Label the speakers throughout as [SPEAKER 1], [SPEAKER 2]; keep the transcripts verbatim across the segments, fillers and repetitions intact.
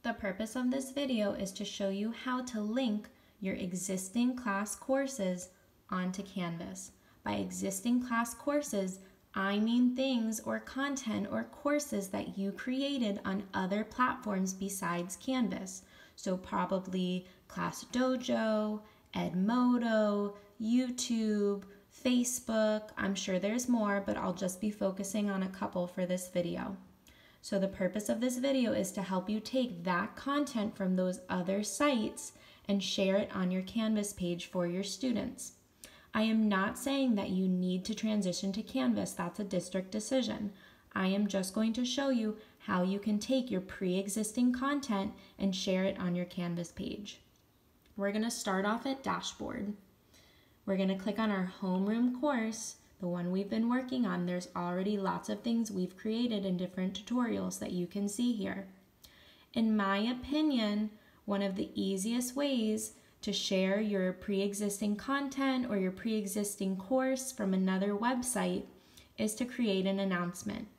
[SPEAKER 1] The purpose of this video is to show you how to link your existing class courses onto Canvas. By existing class courses, I mean things or content or courses that you created on other platforms besides Canvas. So probably Class Dojo, Edmodo, YouTube, Facebook. I'm sure there's more, but I'll just be focusing on a couple for this video. So the purpose of this video is to help you take that content from those other sites and share it on your Canvas page for your students. I am not saying that you need to transition to Canvas. That's a district decision. I am just going to show you how you can take your pre-existing content and share it on your Canvas page. We're going to start off at Dashboard. We're going to click on our homeroom course, the one we've been working on. There's already lots of things we've created in different tutorials that you can see here. In my opinion, one of the easiest ways to share your pre-existing content or your pre-existing course from another website is to create an announcement.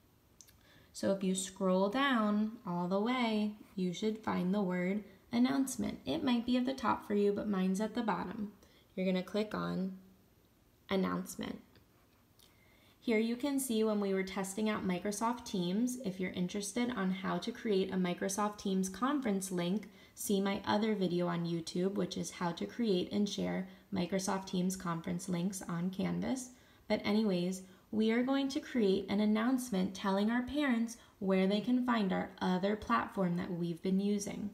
[SPEAKER 1] So if you scroll down all the way, you should find the word announcement. It might be at the top for you, but mine's at the bottom. You're going to click on announcement. Here you can see when we were testing out Microsoft Teams. If you're interested on how to create a Microsoft Teams conference link, see my other video on YouTube, which is how to create and share Microsoft Teams conference links on Canvas. But anyways, we are going to create an announcement telling our parents where they can find our other platform that we've been using.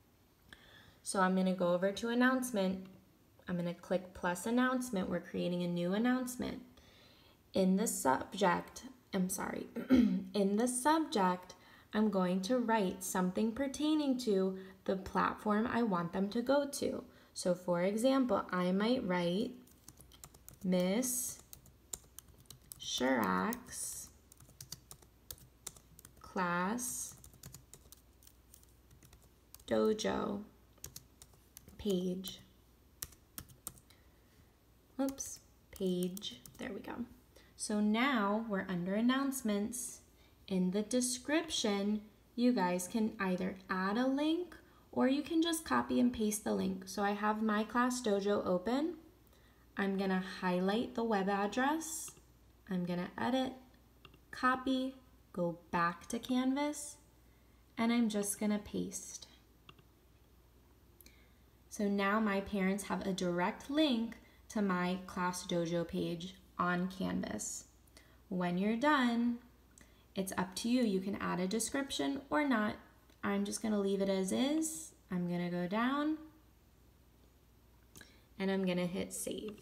[SPEAKER 1] So I'm going to go over to announcement. I'm going to click plus announcement. We're creating a new announcement. In the subject, I'm sorry, in the subject, I'm going to write something pertaining to the platform I want them to go to. So for example, I might write Miss Shurak's Class Dojo page. Oops, page, there we go. So now we're under announcements. In the description, you guys can either add a link or you can just copy and paste the link. So I have my Class Dojo open. I'm gonna highlight the web address. I'm gonna edit, copy, go back to Canvas, and I'm just gonna paste. So now my parents have a direct link to my Class Dojo page on Canvas. When you're done, it's up to you. You can add a description or not. I'm just gonna leave it as is. I'm gonna go down and I'm gonna hit save.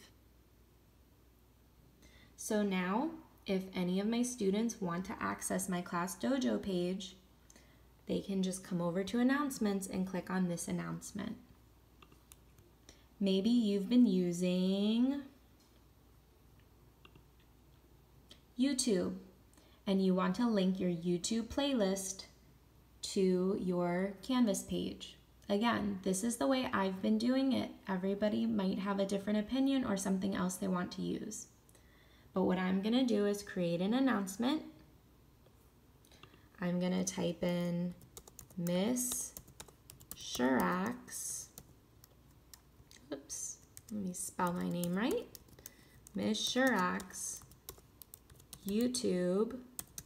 [SPEAKER 1] So now, if any of my students want to access my Class Dojo page, they can just come over to announcements and click on this announcement. Maybe you've been using YouTube and you want to link your YouTube playlist to your Canvas page. Again, this is the way I've been doing it. Everybody might have a different opinion or something else they want to use. But what I'm gonna do is create an announcement. I'm gonna type in Miss Shurak's, oops, let me spell my name right, Miss Shurak's YouTube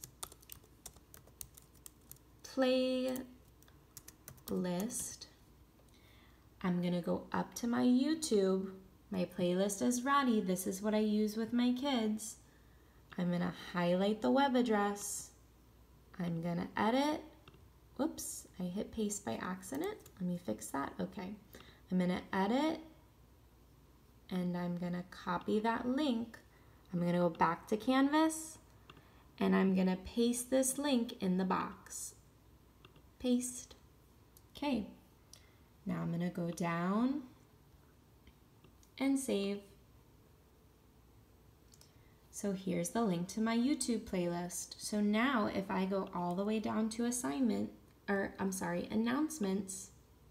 [SPEAKER 1] playlist. I'm gonna go up to my YouTube. My playlist is ready. This is what I use with my kids. I'm gonna highlight the web address. I'm gonna edit. Whoops, I hit paste by accident. Let me fix that. Okay. I'm gonna edit and I'm gonna copy that link. I'm gonna go back to Canvas and I'm gonna paste this link in the box. Paste. Okay. Now I'm gonna go down and save. So here's the link to my YouTube playlist. So now if I go all the way down to assignment, or I'm sorry, announcements,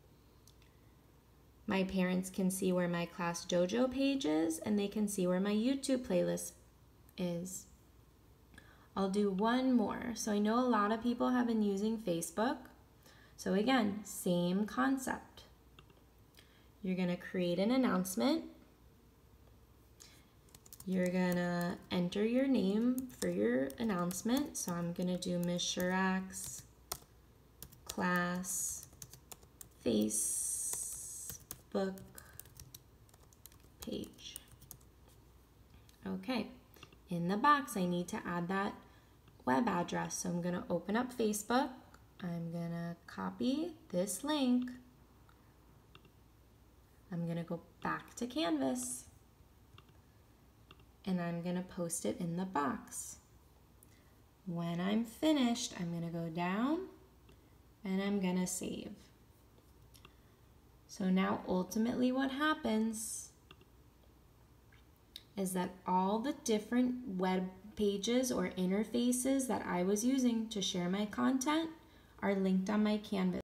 [SPEAKER 1] my parents can see where my Class Dojo page is and they can see where my YouTube playlist is. I'll do one more. So I know a lot of people have been using Facebook. So again, same concept. You're gonna create an announcement. You're gonna enter your name for your announcement. So I'm gonna do Miz Shurak's class Facebook page. Okay, in the box I need to add that web address. So I'm gonna open up Facebook. I'm gonna copy this link. I'm gonna go back to Canvas and I'm gonna post it in the box. When I'm finished, I'm gonna go down and I'm gonna save. So now ultimately what happens is that all the different web pages or interfaces that I was using to share my content are linked on my Canvas.